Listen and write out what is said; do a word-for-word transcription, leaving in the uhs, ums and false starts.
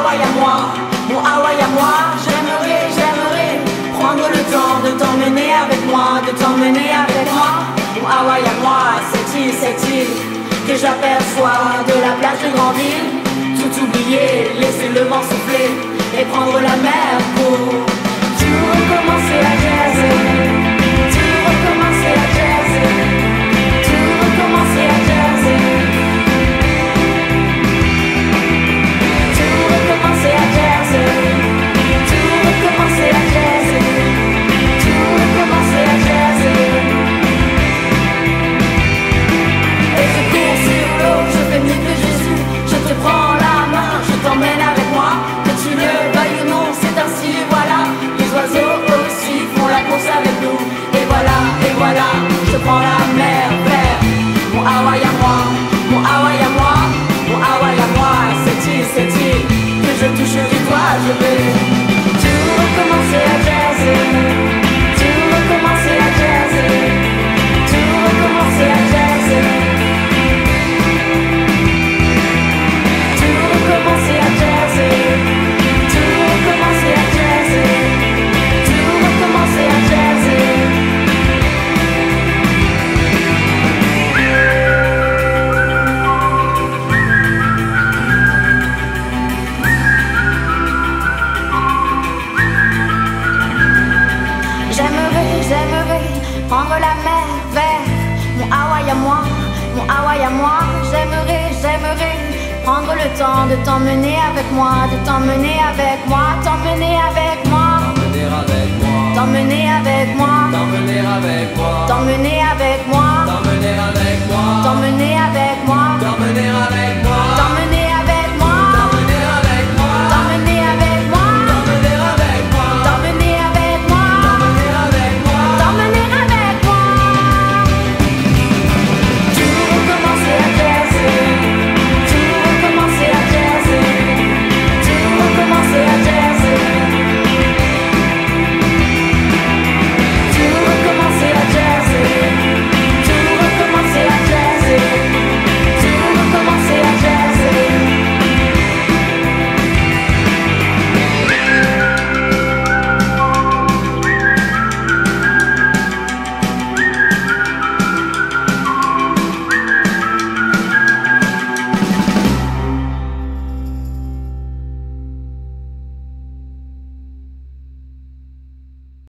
Hawaï à moi, mon Hawaï à moi. J'aimerais, j'aimerais prendre le temps de t'emmener avec moi, de t'emmener avec moi. Mon Hawaï à moi, cette île, cette île que j'aperçois de la plage de Grandville. Tout oublier, laisser le vent souffler et prendre la mer pour tout recommencer à jazzer, tout recommencer à jazzer, tout recommencer à jazzer, tout recommencer à jazzer, tout recommencer à jazzer, tout recommencer à jazzer. Et je cours sur l'eau, je fais mieux que Jésus, je te prends la main, je t'emmène avec moi, que tu le veuilles ou non, c'est ainsi, voilà. Les oiseaux aussi font la course avec nous, et voilà, et voilà, je prends la mer vers mon Hawaï à moi, mon Hawaï à moi, mon Hawaï à moi, cette île, cette île que je touche du doigt, je vais tout recommencer à jazzer, tout recommencer à jazzer, tout recommencer à jazzer. Recommencer à jazzer, tout recommencer à jazzer, tout recommencer à jazzer. J'aimerais, j'aimerais prendre la mer vers mon Hawaï à moi, mon Hawaï à moi. J'aimerais, j'aimerais prendre le temps de t'emmener avec moi, de t'emmener avec moi, t'emmener avec moi, t'emmener avec moi, T'emmener avec moi, t'emmener avec moi, t'emmener avec moi, t'emmener avec moi, t'emmener avec moi, t'emmener avec moi, t'emmener